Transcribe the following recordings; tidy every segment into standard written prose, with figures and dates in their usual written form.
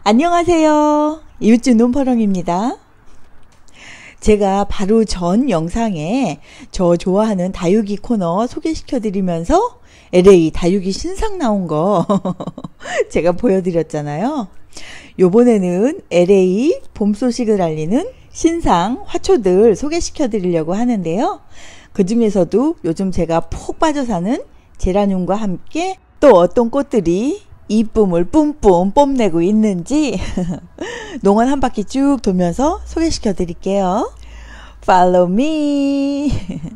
안녕하세요. 이웃집 논파렁입니다. 제가 바로 전 영상에 저 좋아하는 다육이 코너 소개시켜 드리면서 LA 다육이 신상 나온 거 제가 보여드렸잖아요. 요번에는 LA 봄 소식을 알리는 신상 화초들 소개시켜 드리려고 하는데요. 그 중에서도 요즘 제가 푹 빠져 사는 제라늄과 함께 또 어떤 꽃들이 이쁨을 뿜뿜 뽐내고 있는지 농원 한 바퀴 쭉 돌면서 소개시켜 드릴게요. Follow me.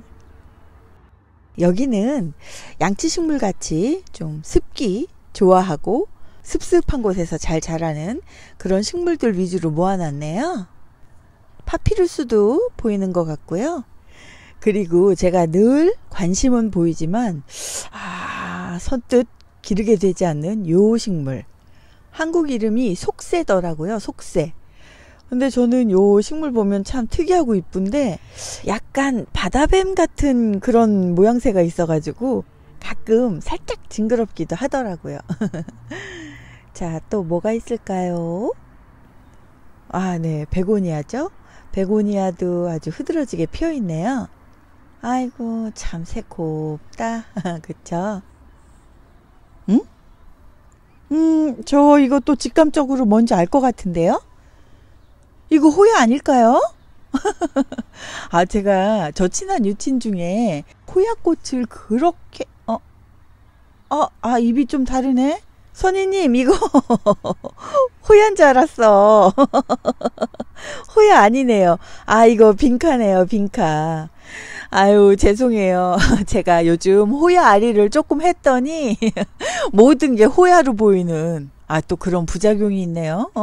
여기는 양치식물 같이 좀 습기 좋아하고 습습한 곳에서 잘 자라는 그런 식물들 위주로 모아놨네요. 파피루스도 보이는 것 같고요. 그리고 제가 늘 관심은 보이지만 선뜻 기르게 되지 않는 요 식물, 한국 이름이 속새더라고요. 속새. 근데 저는 요 식물 보면 참 특이하고 이쁜데 약간 바다뱀 같은 그런 모양새가 있어가지고 가끔 살짝 징그럽기도 하더라고요. 자, 또 뭐가 있을까요? 네, 베고니아죠. 베고니아도 아주 흐드러지게 피어있네요. 아이고 참 새곱다. 그쵸? 저 이거 또 직감적으로 뭔지 알 것 같은데요? 이거 호야 아닐까요? 제가 저 친한 유친 중에 호야꽃을 그렇게 입이 좀 다르네. 선희님 이거 호야인 줄 알았어. 호야 아니네요. 이거 빈카네요. 빈카. 아유 죄송해요. 제가 요즘 호야 아리를 조금 했더니 모든 게 호야로 보이는 또 그런 부작용이 있네요.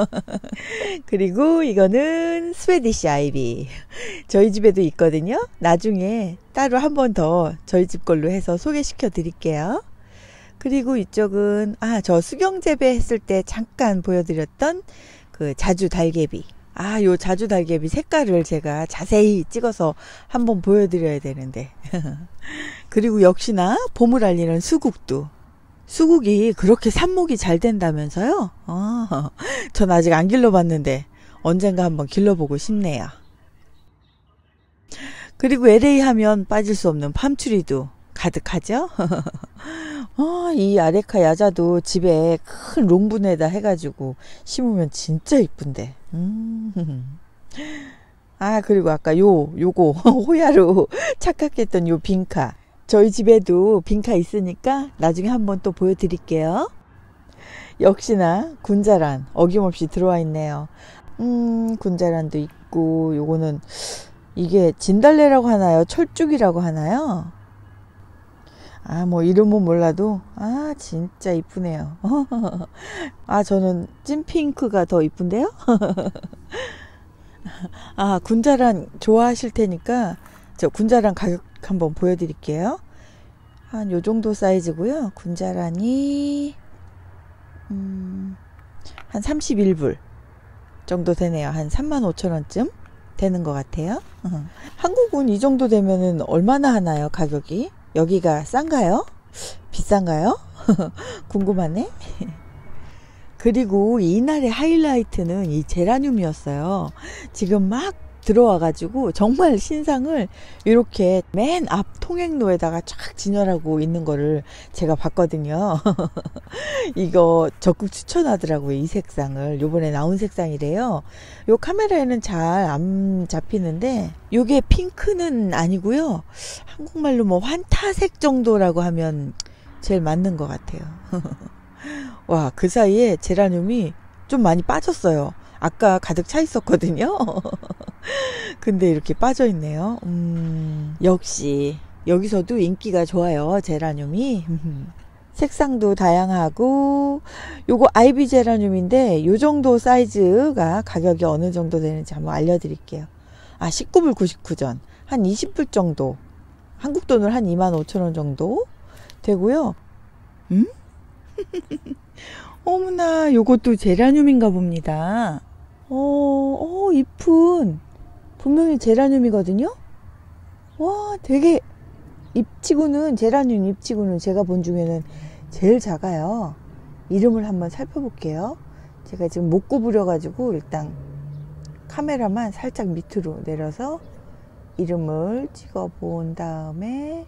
그리고 이거는 스웨디시 아이비. 저희 집에도 있거든요. 나중에 따로 한 번 더 저희 집 걸로 해서 소개시켜 드릴게요. 그리고 이쪽은 저 수경 재배했을 때 잠깐 보여드렸던 그 자주 달개비. 요 자주 달개비 색깔을 제가 자세히 찍어서 한번 보여드려야 되는데. 그리고 역시나 봄을 알리는 수국도. 수국이 그렇게 삽목이 잘 된다면서요? 전 아직 안 길러봤는데 언젠가 한번 길러보고 싶네요. 그리고 LA 하면 빠질 수 없는 팜트리도 가득하죠? 이 아레카 야자도 집에 큰 롱분에다 해가지고 심으면 진짜 이쁜데. 그리고 아까 요거 호야로 착각했던 요 빈카. 저희 집에도 빈카 있으니까 나중에 한번 또 보여드릴게요. 역시나 군자란 어김없이 들어와 있네요. 군자란도 있고, 요거는 이게 진달래라고 하나요? 철쭉이라고 하나요? 뭐 이름은 몰라도 진짜 이쁘네요. 저는 찐핑크가 더 이쁜데요. 군자란 좋아하실 테니까 저 군자란 가격 한번 보여드릴게요. 한 요 정도 사이즈고요. 군자란이 한 31불 정도 되네요. 한 35,000원쯤 되는 것 같아요. 한국은 이 정도 되면은 얼마나 하나요? 가격이? 여기가 싼가요? 비싼가요? 궁금하네. 그리고 이날의 하이라이트는 이 제라늄이었어요. 지금 막 들어와가지고 정말 신상을 이렇게 맨 앞 통행로에다가 쫙 진열하고 있는 거를 제가 봤거든요. 이거 적극 추천하더라고요. 이 색상을. 요번에 나온 색상이래요. 요 카메라에는 잘 안 잡히는데 요게 핑크는 아니고요. 한국말로 뭐 환타색 정도라고 하면 제일 맞는 것 같아요. 와, 그 사이에 제라늄이 좀 많이 빠졌어요. 아까 가득 차 있었거든요. 근데 이렇게 빠져 있네요. 역시 여기서도 인기가 좋아요. 제라늄이. 색상도 다양하고 요거 아이비 제라늄인데 요 정도 사이즈가 가격이 어느 정도 되는지 한번 알려드릴게요. 19불 99전 한 20불 정도, 한국 돈으로 한 25,000원 정도 되고요. 어머나, 요것도 제라늄인가 봅니다. 잎은 분명히 제라늄이거든요. 와, 되게 잎치고는, 제라늄 잎치고는 제가 본 중에는 제일 작아요. 이름을 한번 살펴볼게요. 제가 지금 못 구부려 가지고 일단 카메라만 살짝 밑으로 내려서 이름을 찍어 본 다음에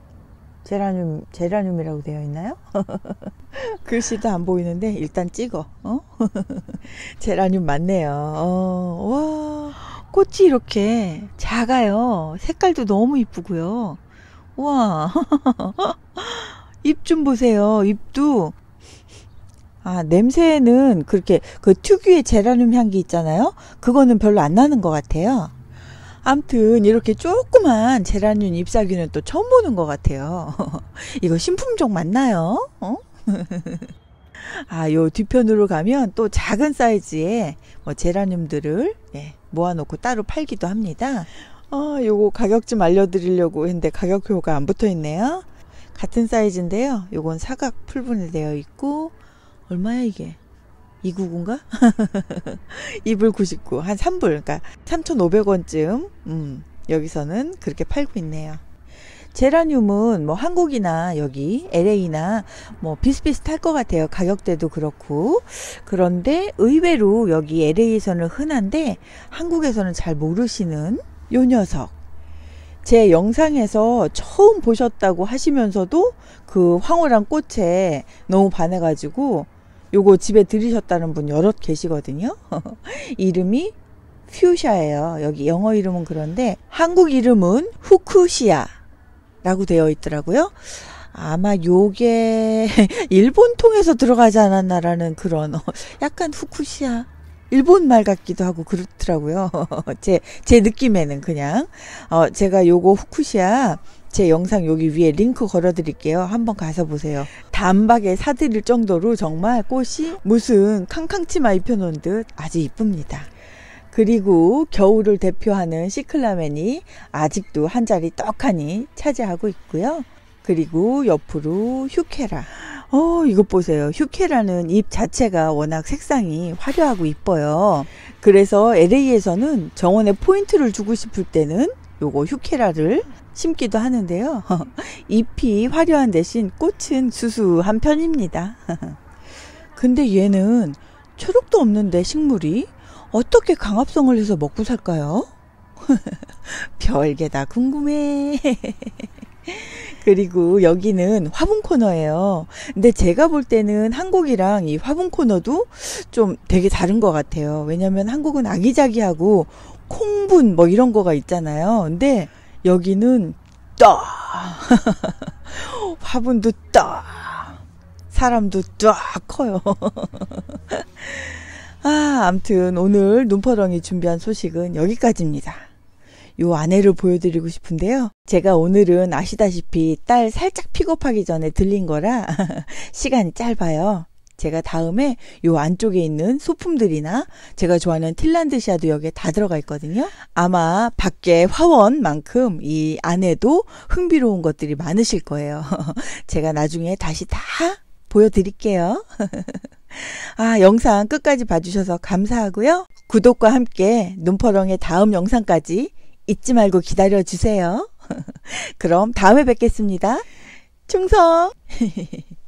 제라늄이라고 되어 있나요? 글씨도 안 보이는데 일단 찍어. 제라늄 맞네요. 와, 꽃이 이렇게 작아요. 색깔도 너무 이쁘고요. 와, 잎 좀 보세요. 잎도 냄새는 그렇게 그 특유의 제라늄 향기 있잖아요. 그거는 별로 안 나는 것 같아요. 암튼 이렇게 조그만 제라늄 잎사귀는 또 처음 보는 것 같아요. 이거 신품종 맞나요? 요 뒤편으로 가면 또 작은 사이즈의 제라늄들을 모아놓고 따로 팔기도 합니다. 요거 가격 좀 알려드리려고 했는데 가격표가 안 붙어 있네요. 같은 사이즈인데요. 요건 사각 풀분에 되어 있고 얼마야 이게? 299인가? 2불 99, 한 3불, 그러니까 3,500원쯤 여기서는 그렇게 팔고 있네요. 제라늄은 뭐 한국이나 여기 LA나 뭐 비슷비슷할 것 같아요. 가격대도 그렇고. 그런데 의외로 여기 LA에서는 흔한데 한국에서는 잘 모르시는 요 녀석. 제 영상에서 처음 보셨다고 하시면서도 그 황홀한 꽃에 너무 반해가지고 요거 집에 들이셨다는 분 여럿 계시거든요. 이름이 퓨샤예요. 여기 영어 이름은 그런데 한국 이름은 후쿠시아 라고 되어 있더라고요. 아마 요게 일본 통해서 들어가지 않았나라는 그런 약간 후쿠시아 일본 말 같기도 하고 그렇더라고요. 제 느낌에는 그냥 제가 요거 후쿠시아 제 영상 여기 위에 링크 걸어 드릴게요. 한번 가서 보세요. 단박에 사드릴 정도로 정말 꽃이 무슨 캉캉치마 입혀놓은 듯 아주 이쁩니다. 그리고 겨울을 대표하는 시클라멘이 아직도 한 자리 떡하니 차지하고 있고요. 그리고 옆으로 휴케라. 이것 보세요. 휴케라는 잎 자체가 워낙 색상이 화려하고 이뻐요. 그래서 LA에서는 정원에 포인트를 주고 싶을 때는 요거 휴케라를 심기도 하는데요. 잎이 화려한 대신 꽃은 수수한 편입니다. 근데 얘는 초록도 없는데 식물이 어떻게 강합성을 해서 먹고 살까요? 별게 다 궁금해. 그리고 여기는 화분 코너예요. 근데 제가 볼 때는 한국이랑 이 화분 코너도 좀 되게 다른 것 같아요. 왜냐면 한국은 아기자기하고 콩분 뭐 이런 거가 있잖아요. 근데 여기는 떠 화분도 떠 사람도 쫙 커요. 암튼 오늘 눈퍼렁이 준비한 소식은 여기까지입니다. 요 안에를 보여드리고 싶은데요. 제가 오늘은 아시다시피 딸 살짝 픽업하기 전에 들린 거라 시간이 짧아요. 제가 다음에 요 안쪽에 있는 소품들이나 제가 좋아하는 틸란드시아도 여기에 다 들어가 있거든요. 아마 밖에 화원만큼 이 안에도 흥미로운 것들이 많으실 거예요. 제가 나중에 다시 다 보여드릴게요. 영상 끝까지 봐주셔서 감사하고요. 구독과 함께 눈퍼렁의 다음 영상까지 잊지 말고 기다려주세요. 그럼 다음에 뵙겠습니다. 충성!